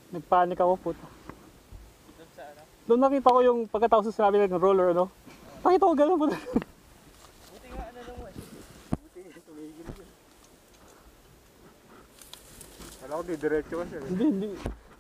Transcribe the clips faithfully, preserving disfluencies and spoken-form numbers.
Nagpanik ako po. Doon sa ano? Doon nakita ko yung pagkatapos sa sinabi ng roller, ano? Nakita ko gano'n po. Buti nga ano lang mo eh. Buti tumigil ko. Alam ko, di diretso kasi. Hindi, hindi.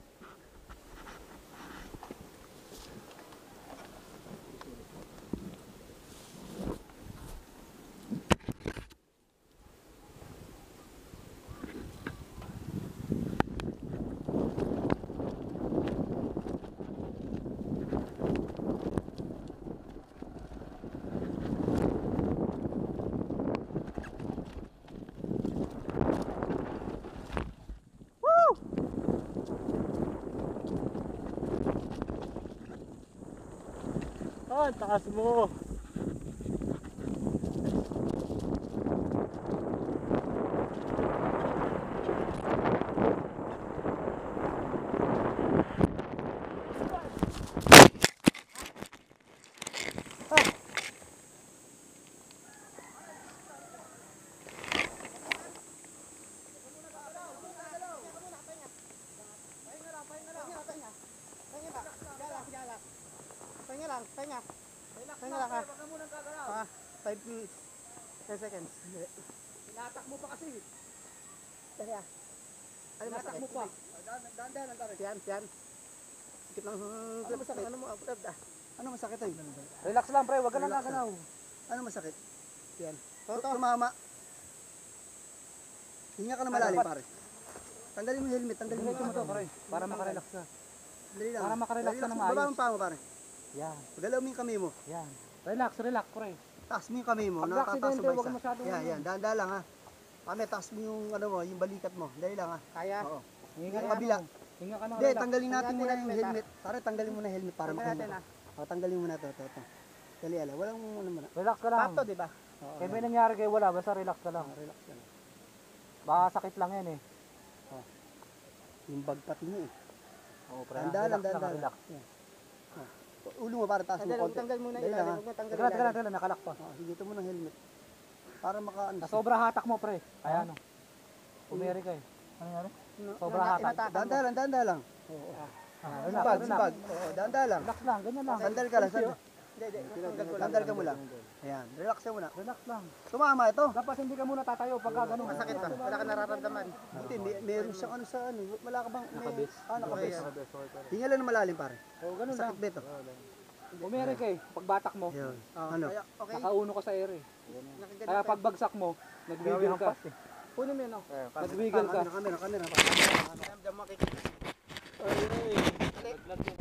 Ah, taas mo. Pahinga lang, pahinga. Pahinga lang ha. Ah, five minutes. ten seconds. Tinatak mo pa kasi. Dali ah. Ano Tinatak masakit? mo pa. Dahan-dahan ang tarik. Yan, yan. Sikip ng... Ano masakit? Ano mo? Ano masakit ay? Relax lang pre, wag ka nang Relax gaganaw. Ano masakit? Yan. Tumama. Hinga ka na malalim pare. Tanggalin mo yung helmet, tanggalin mo Ito mo to pre, para makarelax ka. Dali lang. Para makarelax ka ng Baba maayos. mo pa mo pare. Yan, Pagalaw mo yung kamay mo. yan. Relax, relax pre. Taas mo yung kamay mo. Pag Nakakataas aksidente, mo huwag isa. masyadong Yan, ano. yan. Dahan-dahan lang ha. Pame, taas mo yung ano mo, yung balikat mo. Dali lang ha. Kaya? Oo. Hinga Yung ka kabila. ano, Hinga ka ng Hindi, relax. tanggalin natin muna yung helmet. Pare, tanggalin muna yung helmet para makamura. O, tanggalin muna to, to, to. Dali ala, walang ano muna. Relax ka lang. Pato, di ba? Oo. Kaya may nangyari kayo wala, basta relax ka lang. Relax ka lang. Baka sakit lang yan eh. Yung bag pati niya eh. Oo pre, Tandaan lang, relax lang, tandaan relax. lang. Ulo mo para taas mo konti. Tanggal muna Teka yung lang, teka lang, teka lang, nakalak pa. Oh, sige, ito mo ng helmet. Para maka ano. Sa sobra hatak mo pre. Kaya ano. Umeri ka eh. Ano nangyari? Sobra hatak. Dahan-dahan lang, dahan-dahan lang. Oo. Ah, Yung relax, bag, relax. yung bag. Oo, dahan-dahan lang. Relax lang, ganyan lang. Sandal ka lang, sandal. Hindi, hindi. Sandal ka muna. Ayan, relax ka muna. Relax lang. Tumama ito. Dapat hindi ka muna tatayo pagka ganun. Masakit ba? Wala ka nararamdaman. Buti, may, meron siyang ano sa ano. Wala ka bang... May, Nakabis. Ah, nakabis. Hinga lang na malalim pare. Oo, ganun lang. Sakit ba ito? Umeri ka eh. Pagbatak mo, Ayun. Ano? nakauno ka sa air eh. Kaya pagbagsak mo, nagwiggle ka. Kunin mo yun, oh. Nagwiggle ka. Kamera, kamera, kamera. Ay, ay.